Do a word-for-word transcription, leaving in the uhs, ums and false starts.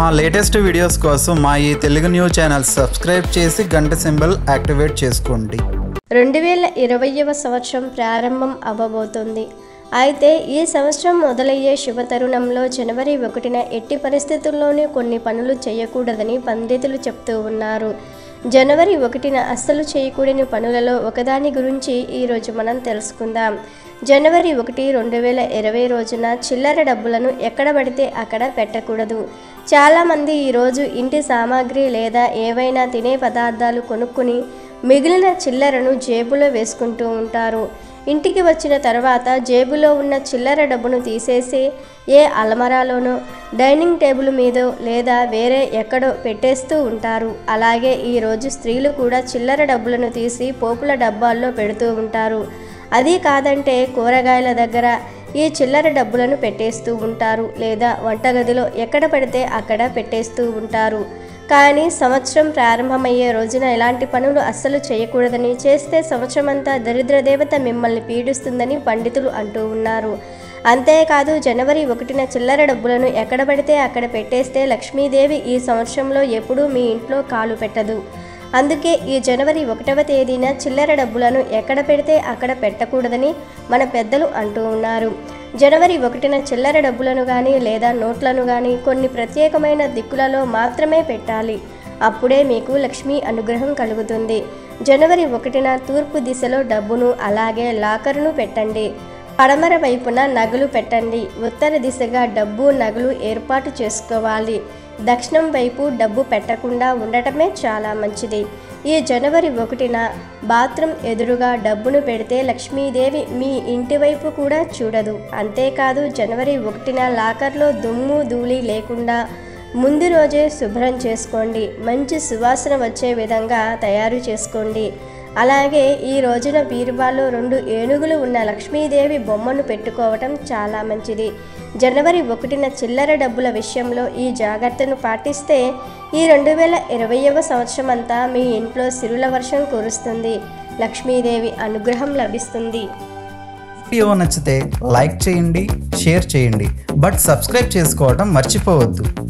మా latest videos కోసం మా ఈ తెలుగు న్యూస్ ఛానల్ సబ్స్క్రైబ్ చేసి గంట సింబల్ యాక్టివేట్ చేసుకోండి. రెండు వేల ఇరవైవ సంవత్సరం ప్రారంభం అవ్వబోతోంది. అయితే ఈ సంవత్సరం మొదలయ్యే శుభతరుణంలో జనవరి ఒకటిన ఎట్టి పరిస్థితుల్లోనూ కొన్ని పనులు చేయకూడదని పండితులు చెప్తూ ఉన్నారు. జనవరి ఒకటిన అస్సలు చేయకూడని పనులలో ఒకదాని గురించి ఈరోజు మనం తెలుసుకుందాం. జనవరి ఒకటి రెండు వేల ఇరవై రోజున చిల్లర డబ్బులను ఎక్కడ పడితే అక్కడ పెట్టకూడదు. చాలామంది ఈరోజు ఇంటి సామాగ్రి లేదా ఏవైనా తినే పదార్థాలు కొనుక్కుని మిగిలిన చిల్లరను జేబులో వేసుకుంటూ ఉంటారు. ఇంటికి వచ్చిన తర్వాత జేబులో ఉన్న చిల్లర డబ్బును తీసేసి ఏ అలమరాలోనో డైనింగ్ టేబుల్ మీదో లేదా వేరే ఎక్కడో పెట్టేస్తూ ఉంటారు. అలాగే ఈరోజు స్త్రీలు కూడా చిల్లర డబ్బులను తీసి పోపుల డబ్బాల్లో పెడుతూ ఉంటారు. అది కాదంటే కూరగాయల దగ్గర ఈ చిల్లర డబ్బులను పెట్టేస్తూ ఉంటారు లేదా వంటగదిలో ఎక్కడ పడితే అక్కడ పెట్టేస్తూ ఉంటారు. కానీ సంవత్సరం ప్రారంభమయ్యే రోజున ఇలాంటి పనులు అస్సలు చేయకూడదని, చేస్తే సంవత్సరం అంతా దరిద్ర దేవత మిమ్మల్ని పీడిస్తుందని పండితులు అంటూ ఉన్నారు. అంతేకాదు జనవరి ఒకటిన చిల్లర డబ్బులను ఎక్కడ పడితే అక్కడ పెట్టేస్తే లక్ష్మీదేవి ఈ సంవత్సరంలో ఎప్పుడూ మీ ఇంట్లో కాలు పెట్టదు. అందుకే ఈ జనవరి ఒకటవ తేదీన చిల్లర డబ్బులను ఎక్కడ పెడితే అక్కడ పెట్టకూడదని మన పెద్దలు అంటూ ఉన్నారు. జనవరి ఒకటిన చిల్లర డబ్బులను కానీ లేదా నోట్లను కానీ కొన్ని ప్రత్యేకమైన దిక్కులలో మాత్రమే పెట్టాలి. అప్పుడే మీకు లక్ష్మీ అనుగ్రహం కలుగుతుంది. జనవరి ఒకటిన తూర్పు దిశలో డబ్బును అలాగే లాకరును పెట్టండి. పడమర వైపున నగలు పెట్టండి. ఉత్తర దిశగా డబ్బు నగలు ఏర్పాటు చేసుకోవాలి. దక్షిణం వైపు డబ్బు పెట్టకుండా ఉండటమే చాలా మంచిది. ఈ జనవరి ఒకటిన బాత్రూమ్ ఎదురుగా డబ్బును పెడితే లక్ష్మీదేవి మీ ఇంటి వైపు కూడా చూడదు. అంతేకాదు జనవరి ఒకటిన లాకర్లో దుమ్ము ధూళి లేకుండా ముందు రోజే శుభ్రం చేసుకోండి. మంచి సువాసన వచ్చే విధంగా తయారు చేసుకోండి. అలాగే ఈ రోజున బీరువాలో రెండు ఏనుగులు ఉన్న లక్ష్మీదేవి బొమ్మను పెట్టుకోవటం చాలా మంచిది. జనవరి ఒకటిన చిల్లర డబ్బుల విషయంలో ఈ జాగ్రత్తను పాటిస్తే ఈ రెండు వేల ఇరవైవ సంవత్సరం అంతా మీ ఇంట్లో సిరుల వర్షం కురుస్తుంది. లక్ష్మీదేవి అనుగ్రహం లభిస్తుంది. వీడియో నచ్చితే లైక్ చేయండి, షేర్ చేయండి, బట్ సబ్స్క్రైబ్ చేసుకోవడం మర్చిపోవద్దు.